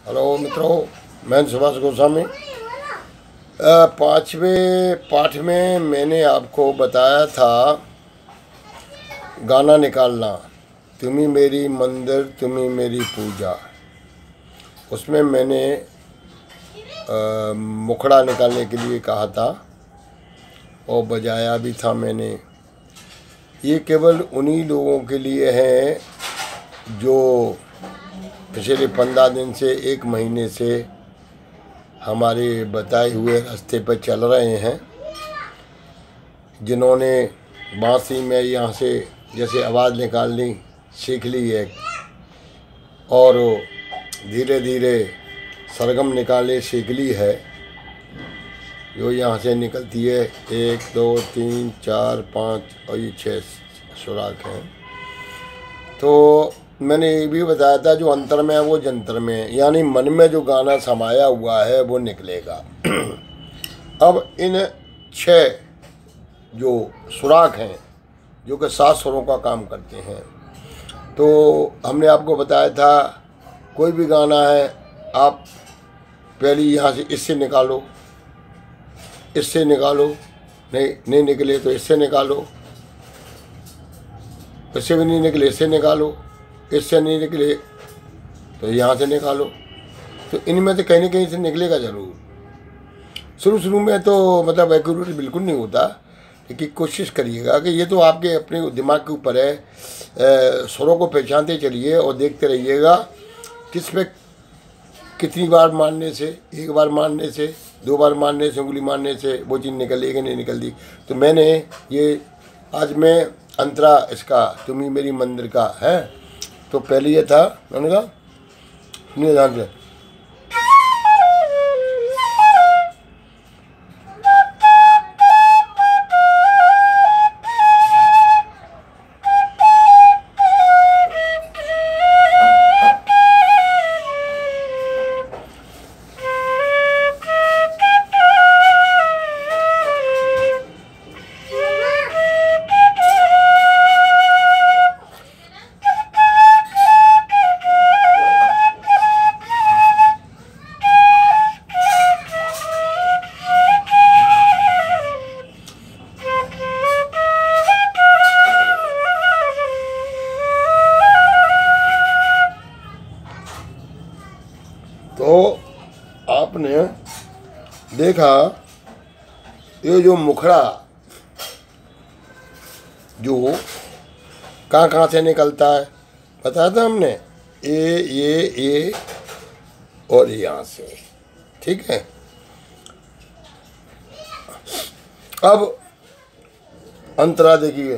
Hello मित्रों, मैं सुभाष गोस्वामी। पांचवें पाठ में मैंने आपको बताया था गाना निकालना, तुम्ही मेरी मंदिर तुम्ही मेरी पूजा। उसमें मैंने मुखड़ा निकालने के लिए कहा था और बजाया भी था मैंने। ये केवल उन्हीं लोगों के लिए है जो पिछले 15 दिन से 1 महीने से हमारे बताए हुए रास्ते पर चल रहे हैं, जिन्होंने बांसुरी में यहाँ से जैसे आवाज़ निकालनी सीख ली है और धीरे धीरे सरगम निकालने सीख ली है, जो यहाँ से निकलती है 1 2 3 4 5 और ये 6 सुराख हैं। तो मैंने ये भी बताया था जो अंतर में है वो जंतर में है, यानी मन में जो गाना समाया हुआ है वो निकलेगा। अब इन 6 जो सुराख हैं जो कि 7 स्वरों का काम करते हैं, तो हमने आपको बताया था कोई भी गाना है आप पहले यहाँ से इससे निकालो, इससे निकालो, नहीं निकले तो इससे निकालो, इससे भी नहीं निकले इससे निकालो, इससे नहीं निकले तो यहाँ से निकालो। तो इनमें से कहीं ना कहीं से निकलेगा ज़रूर। शुरू में तो मतलब एक्यूरेट बिल्कुल नहीं होता, लेकिन कोशिश करिएगा कि ये तो आपके अपने दिमाग के ऊपर है। स्वरों को पहचानते चलिए और देखते रहिएगा किस में कितनी बार मारने से, 1 बार मारने से, 2 बार मारने से, उंगली मारने से वो चीज़ निकली कि नहीं निकलती। तो मैंने ये आज मैं अंतरा इसका तुम्ही मेरी मंदिर का है, तो पहले ये था, मैंने कहा सुनिए ध्यान से, तो आपने देखा ये जो मुखड़ा जो कहाँ से निकलता है बताया था हमने, ये और यहाँ से, ठीक है। अब अंतरा देखिए,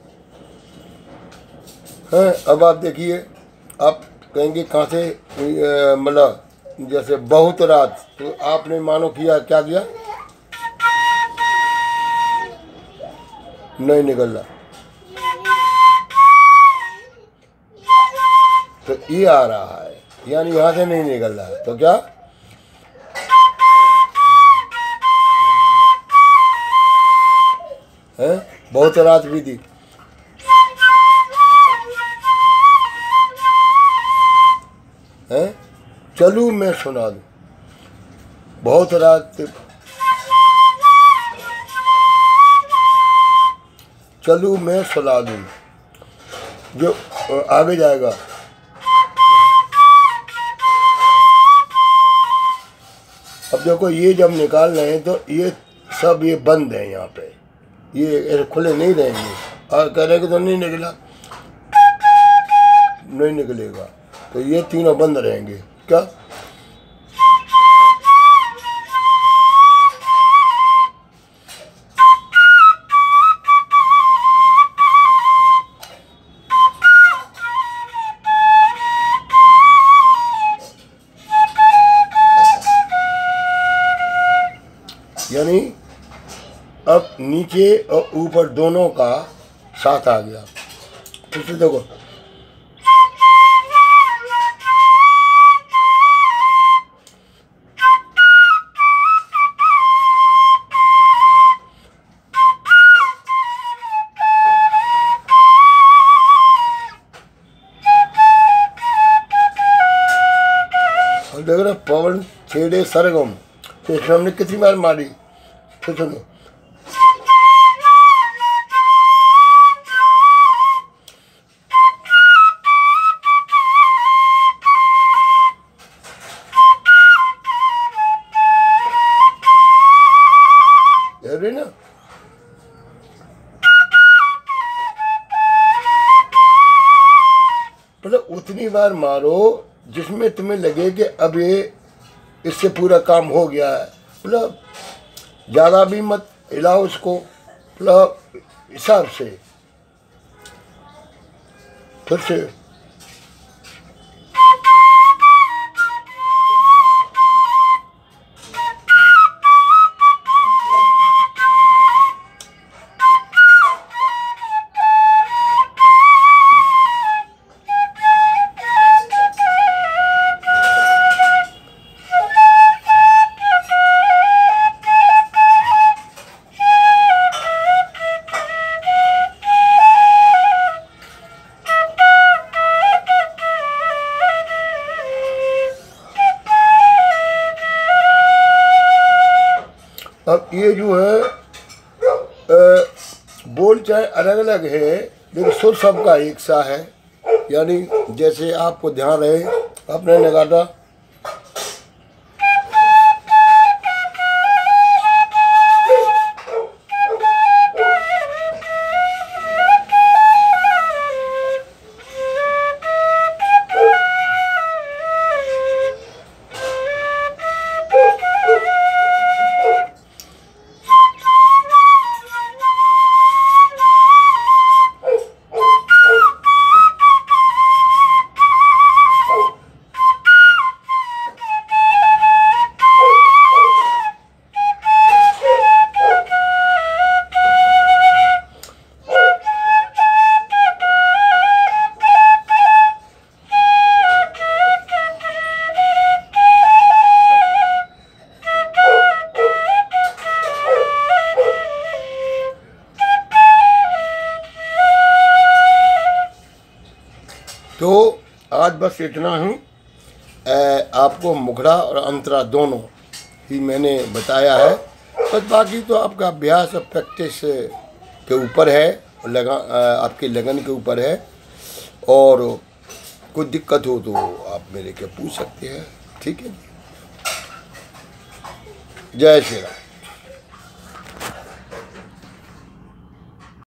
हैं, अब आप देखिए, आप कहेंगे कहाँ से, मतलब जैसे बहुत रात, तो आपने मानो किया, क्या किया, नहीं निकल रहा, तो ये आ रहा है, यानी यहाँ से नहीं निकल रहा है, तो क्या है, बहुत रात भी थी, है, चलू मैं सुना दूँ, बहुत रात चलू मैं सुना दूँ, जो आगे जाएगा, अब देखो ये जब निकाल रहे हैं तो ये सब ये बंद है, यहाँ पे ये खुले नहीं रहेंगे, और कह रहे कि तो नहीं निकला, नहीं निकलेगा, तो ये तीनों बंद रहेंगे, क्या यानी अब नीचे और ऊपर दोनों का साथ आ गया। फिर से देखो, देख रहे पवन छेड़े सरगम, तो इसमें हमने कितनी बार मारी, तो सुनो ना, मतलब उतनी बार मारो जिसमें तुम्हें लगे कि अब ये इससे पूरा काम हो गया है। मतलब ज़्यादा भी मत हिलाओ उसको, मतलब हिसाब से। फिर से अब ये जो है बोल चाहे अलग अलग है, लेकिन सुर सबका एक सा है। यानी जैसे आपको ध्यान रहे आपने नगाड़ा, तो आज बस इतना ही। आपको मुखड़ा और अंतरा दोनों ही मैंने बताया है, बस बाकी तो आपका अभ्यास और प्रैक्टिस के ऊपर है, आपके लगन के ऊपर है। और कोई दिक्कत हो तो आप मेरे के पूछ सकते हैं, ठीक है। जय श्री राम।